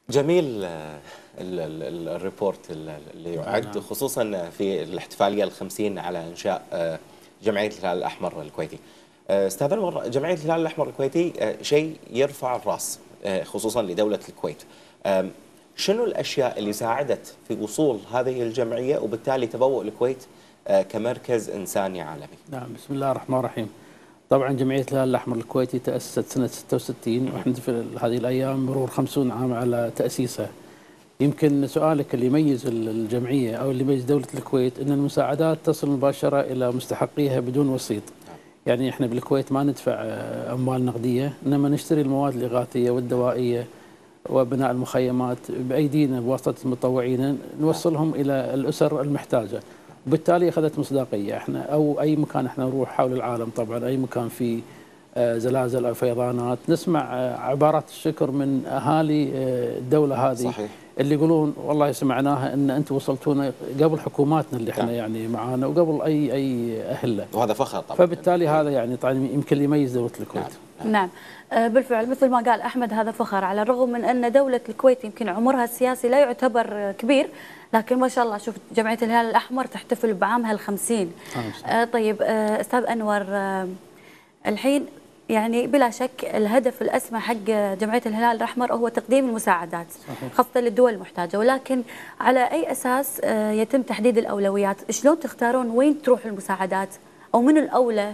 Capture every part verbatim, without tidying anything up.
جميل. آه، ال- ال- الريبورت اللي يعد خصوصا في الاحتفالية الخمسين على إنشاء آه، جمعية الهلال الأحمر الكويتي. آه، أستاذ أنور، جمعية الهلال الأحمر الكويتي آه، شيء يرفع الرأس آه، خصوصا لدولة الكويت. آم، شنو الأشياء اللي ساعدت في وصول هذه الجمعية وبالتالي تبوء الكويت آه، كمركز إنساني عالمي؟ نعم، بسم الله الرحمن الرحيم. طبعا جمعية الهلال الأحمر الكويتي تأسست سنة ستة وستين، واحنا في هذه الأيام مرور خمسين عام على تأسيسها. يمكن سؤالك اللي يميز الجمعية أو اللي يميز دولة الكويت أن المساعدات تصل مباشرة إلى مستحقيها بدون وسيط. يعني احنا بالكويت ما ندفع أموال نقدية، إنما نشتري المواد الإغاثية والدوائية وبناء المخيمات بأيدينا بواسطة المتطوعين، نوصلهم إلى الأسر المحتاجة. وبالتالي أخذت مصداقية. احنا أو أي مكان احنا نروح حول العالم، طبعا أي مكان فيه زلازل أو فيضانات، نسمع عبارات الشكر من أهالي الدولة هذه. صحيح. اللي يقولون والله سمعناها ان انتم وصلتونا قبل حكوماتنا اللي احنا يعني معانا وقبل اي اي اهله، وهذا فخر طبعا. فبالتالي هذا يعني طبعا يمكن يميز دوله الكويت. نعم, نعم. نعم. بالفعل مثل ما قال احمد، هذا فخر، على الرغم من ان دوله الكويت يمكن عمرها السياسي لا يعتبر كبير، لكن ما شاء الله شوف جمعيه الهلال الاحمر تحتفل بعامها الخمسين. آه طيب آه استاذ انور، آه الحين يعني بلا شك الهدف الأسمى حق جمعية الهلال الأحمر هو تقديم المساعدات خاصة للدول المحتاجة، ولكن على أي أساس يتم تحديد الأولويات؟ شلون تختارون وين تروح المساعدات أو من الأولى؟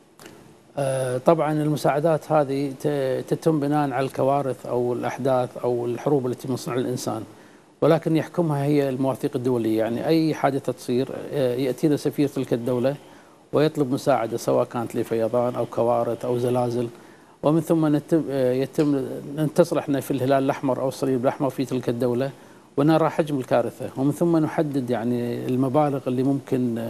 طبعا المساعدات هذه تتم بناء على الكوارث أو الأحداث أو الحروب التي من صنع الإنسان، ولكن يحكمها هي المواثيق الدولية. يعني أي حادثة تصير يأتينا سفير تلك الدولة ويطلب مساعدة، سواء كانت لفيضان أو كوارث أو زلازل، ومن ثم يتم نتصل احنا في الهلال الأحمر أو الصليب الأحمر في تلك الدولة ونرى حجم الكارثة، ومن ثم نحدد يعني المبالغ اللي ممكن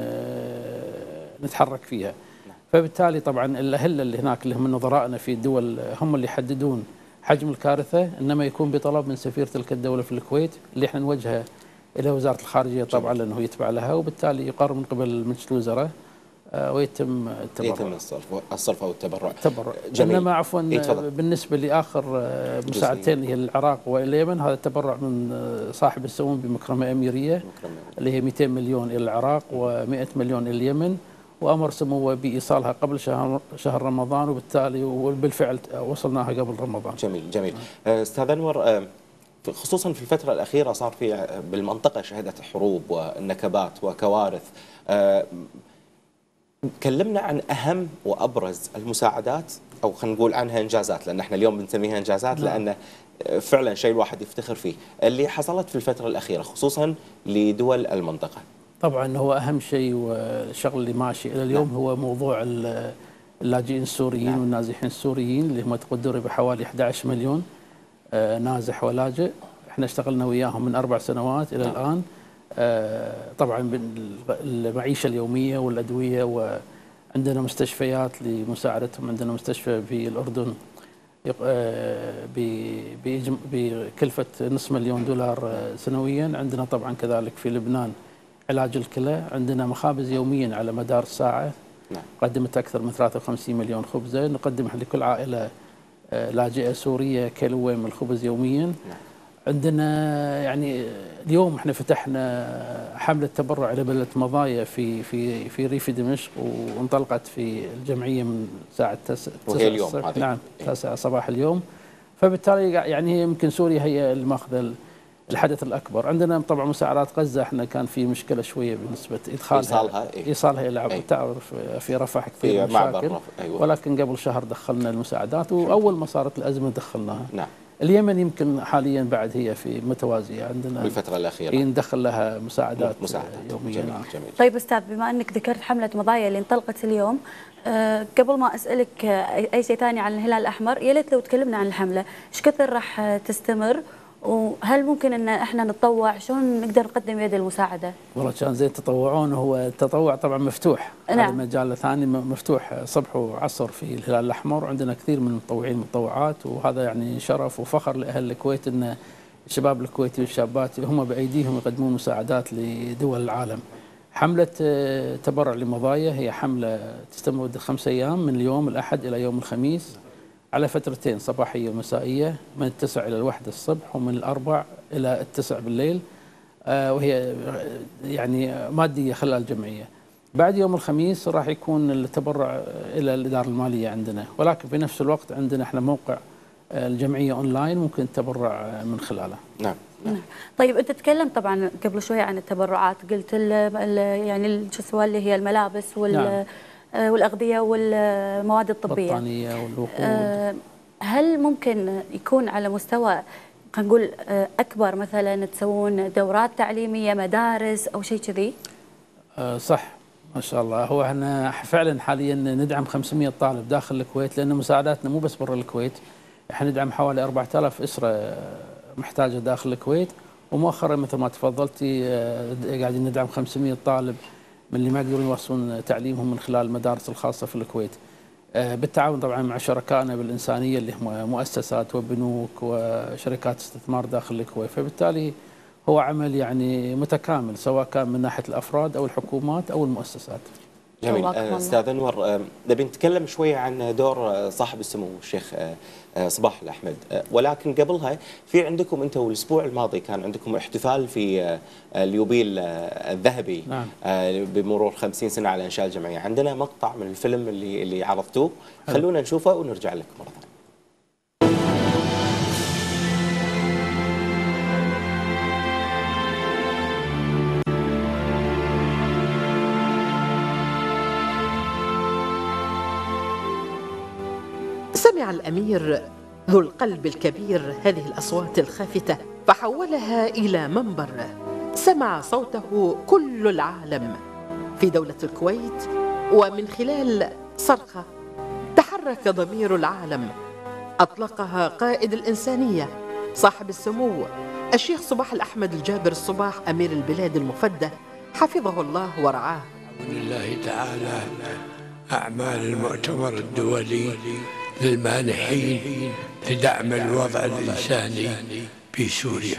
نتحرك فيها. فبالتالي طبعا الأهلة اللي هناك اللي هم نظرائنا في الدول هم اللي يحددون حجم الكارثة، إنما يكون بطلب من سفير تلك الدولة في الكويت اللي احنا نوجهه إلى وزارة الخارجية طبعا لأنه يتبع لها، وبالتالي يقرر من قبل مجلس الوزراء ويتم التبرع. يتم الصرف الصرف او التبرع. التبرع. انما عفوا بالنسبه لاخر مساعدتين هي العراق واليمن، هذا التبرع من صاحب السمو بمكرمه اميريه مكرمة. اللي هي مئتين مليون الى العراق ومئة مليون الى اليمن، وامر سموه بايصالها قبل شهر شهر رمضان، وبالتالي وبالفعل وصلناها قبل رمضان. جميل جميل. استاذ انور، خصوصا في الفتره الاخيره صار في بالمنطقه شهدت حروب ونكبات وكوارث. كلمنا عن أهم وأبرز المساعدات، أو خلينا نقول عنها إنجازات، لأن احنا اليوم بنسميها إنجازات لأن فعلا شيء الواحد يفتخر فيه، اللي حصلت في الفترة الأخيرة خصوصا لدول المنطقة. طبعا هو أهم شيء والشغل اللي ماشي إلى اليوم نعم. هو موضوع اللاجئين السوريين نعم. والنازحين السوريين اللي هم تقدروا بحوالي أحد عشر مليون نازح ولاجئ. احنا اشتغلنا وياهم من أربع سنوات إلى نعم. الآن. طبعا المعيشة اليومية والأدوية، وعندنا مستشفيات لمساعدتهم. عندنا مستشفى في الأردن بكلفة نصف مليون دولار سنويا. عندنا طبعا كذلك في لبنان علاج الكلى. عندنا مخابز يوميا على مدار الساعة قدمت أكثر من ثلاثة وخمسين مليون خبزة، نقدم لكل عائلة لاجئة سورية كيلوين من الخبز يوميا. عندنا يعني اليوم احنا فتحنا حملة تبرع إلى بلدة مضايا في في في ريف دمشق، وانطلقت في الجمعية من ساعة تسعة وهي اليوم هذه نعم تسعة صباح اليوم. فبالتالي يعني يمكن سوريا هي الماخذ الحدث الأكبر. عندنا طبعا مساعدات غزة، احنا كان في مشكلة شوية بالنسبة إدخالها إيصالها إيه؟ إيصالها إلى عبر. تعرف في رفح كثير مشاكل، أيوة. ولكن قبل شهر دخلنا المساعدات، وأول ما صارت الأزمة دخلناها. نعم. اليمن يمكن حاليا بعد هي في متوازيه، عندنا بالفتره الاخيره يندخل لها مساعدات مساعدة. يوميا. جميل. جميل. طيب استاذ، بما انك ذكرت حمله مضايا اللي انطلقت اليوم، أه قبل ما اسالك اي شيء ثاني عن الهلال الاحمر، يا ليت لو تكلمنا عن الحمله، ايش كثر راح تستمر، وهل ممكن ان احنا نتطوع؟ شلون نقدر نقدم يد المساعده؟ والله كان زين تطوعون. هو التطوع طبعا مفتوح، نعم. هذا مجال ثاني مفتوح صبح وعصر في الهلال الاحمر، وعندنا كثير من المتطوعين والمتطوعات، وهذا يعني شرف وفخر لاهل الكويت ان الشباب الكويتي والشابات هم بايديهم يقدمون مساعدات لدول العالم. حمله تبرع لمضايا هي حمله تستمر مده خمس ايام من اليوم الاحد الى يوم الخميس. على فترتين صباحية ومسائية، من التسع إلى الواحدة الصبح ومن الأربع إلى التسع بالليل، وهي يعني مادية خلال الجمعية. بعد يوم الخميس راح يكون التبرع إلى الإدارة المالية عندنا، ولكن في نفس الوقت عندنا احنا موقع الجمعية أونلاين ممكن التبرع من خلاله. نعم. نعم. طيب أنت تكلمت طبعا قبل شوية عن التبرعات، قلت ال ال يعني شو اسمه اللي هي الملابس وال نعم. والأغذية والمواد الطبية، البطانية والوقود. أه هل ممكن يكون على مستوى خلينا نقول أكبر، مثلا تسوون دورات تعليمية، مدارس أو شيء كذي؟ أه صح ما شاء الله. هو احنا فعلا حاليا ندعم خمسمئة طالب داخل الكويت، لأن مساعداتنا مو بس برا الكويت، احنا ندعم حوالي أربعة آلاف أسرة محتاجة داخل الكويت، ومؤخرا مثل ما تفضلتي قاعدين ندعم خمسمئة طالب من اللي ما يقدرون يواصلون تعليمهم من خلال المدارس الخاصة في الكويت، بالتعاون طبعا مع شركائنا بالإنسانية اللي هم مؤسسات وبنوك وشركات استثمار داخل الكويت. فبالتالي هو عمل يعني متكامل، سواء كان من ناحية الأفراد أو الحكومات أو المؤسسات. جميل. استاذ انور، نبي نتكلم شويه عن دور صاحب السمو الشيخ صباح الأحمد، ولكن قبلها في عندكم انتم الاسبوع الماضي كان عندكم احتفال في اليوبيل الذهبي. نعم. بمرور خمسين سنة على انشاء الجمعيه. عندنا مقطع من الفيلم اللي اللي عرضتوه، خلونا نشوفه ونرجع لك مره ثانيه. سمع الأمير ذو القلب الكبير هذه الأصوات الخافتة فحولها إلى منبر سمع صوته كل العالم في دولة الكويت، ومن خلال صرخة تحرك ضمير العالم أطلقها قائد الإنسانية صاحب السمو الشيخ صباح الأحمد الجابر الصباح أمير البلاد المفدى حفظه الله ورعاه. بإذن الله تعالى أعمال المؤتمر الدولي للمانحين لدعم الوضع الإنساني في سوريا.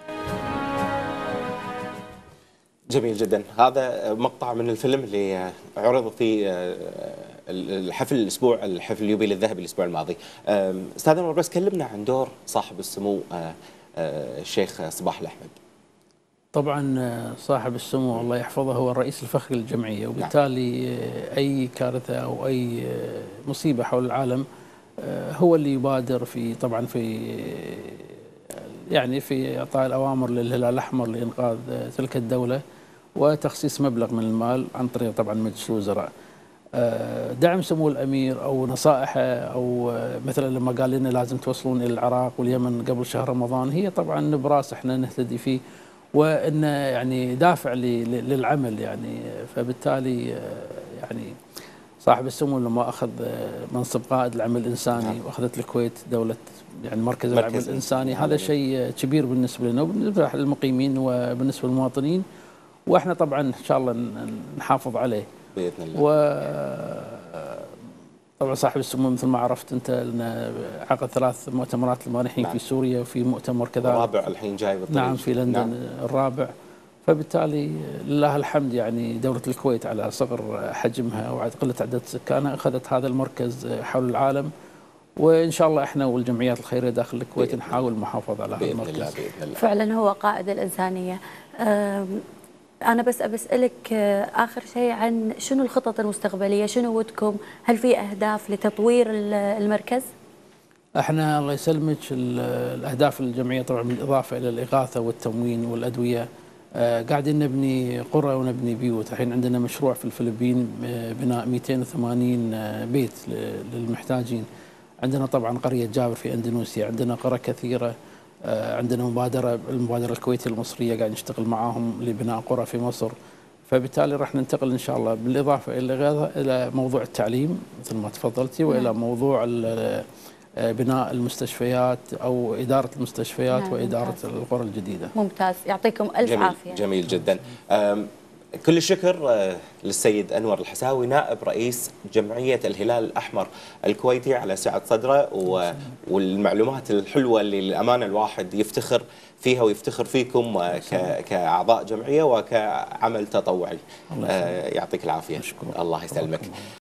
جميل جدا. هذا مقطع من الفيلم اللي عرض في الحفل الاسبوع الحفل اليوبيل الذهبي الاسبوع الماضي. استاذ انور، بس كلمنا عن دور صاحب السمو الشيخ صباح الأحمد. طبعا صاحب السمو الله يحفظه هو الرئيس الفخري للجمعية، وبالتالي اي كارثة او اي مصيبة حول العالم هو اللي يبادر في طبعا في يعني في اعطاء الاوامر للهلال الاحمر لانقاذ تلك الدولة وتخصيص مبلغ من المال عن طريق طبعا مجلس الوزراء. دعم سمو الامير او نصائحه او مثلا لما قال لنا لازم توصلون الى العراق واليمن قبل شهر رمضان، هي طبعا نبراس احنا نهتدي فيه وانه يعني دافع للعمل يعني. فبالتالي يعني صاحب السمو لما اخذ منصب قائد العمل الانساني واخذت الكويت دوله يعني مركز العمل الانساني، هذا شيء كبير بالنسبه لنا وبالنسبه للمقيمين وبالنسبه للمواطنين، واحنا طبعا ان شاء الله نحافظ عليه باذن الله. و طبعا صاحب السمو مثل ما عرفت انت لنا عقد ثلاث مؤتمرات للمانحين نعم. في سوريا، وفي مؤتمر كذا الرابع الحين جاي بالطريق. نعم في لندن نعم. الرابع. فبالتالي لله الحمد يعني دولة الكويت على صغر حجمها وقلة عدد سكانها أخذت هذا المركز حول العالم، وإن شاء الله إحنا والجمعيات الخيرية داخل الكويت نحاول المحافظة على هذا المركز. الله بإذن الله. فعلا هو قائد الإنسانية. أنا بس أسألك آخر شيء عن شنو الخطط المستقبلية، شنو ودكم؟ هل في أهداف لتطوير المركز؟ احنا الله يسلمك الأهداف الجمعية طبعا بالإضافة إلى الإغاثة والتموين والأدوية آه قاعدين نبني قرى ونبني بيوت. الحين عندنا مشروع في الفلبين بناء مئتين وثمانين بيت للمحتاجين. عندنا طبعا قرية جابر في أندونيسيا، عندنا قرى كثيرة. آه عندنا مبادرة المبادرة الكويتية المصرية قاعد نشتغل معاهم لبناء قرى في مصر. فبالتالي راح ننتقل إن شاء الله بالإضافة إلى إلى موضوع التعليم مثل ما تفضلتي، وإلى موضوع بناء المستشفيات أو إدارة المستشفيات نعم وإدارة ممتاز. القرى الجديدة. ممتاز، يعطيكم ألف جميل عافية. جميل جدا. كل الشكر للسيد أنور الحساوي نائب رئيس جمعية الهلال الأحمر الكويتي على سعة صدره والمعلومات الحلوة اللي للأمانة الواحد يفتخر فيها ويفتخر فيكم كأعضاء جمعية وكعمل تطوعي. يعطيك العافية. الله يسلمك.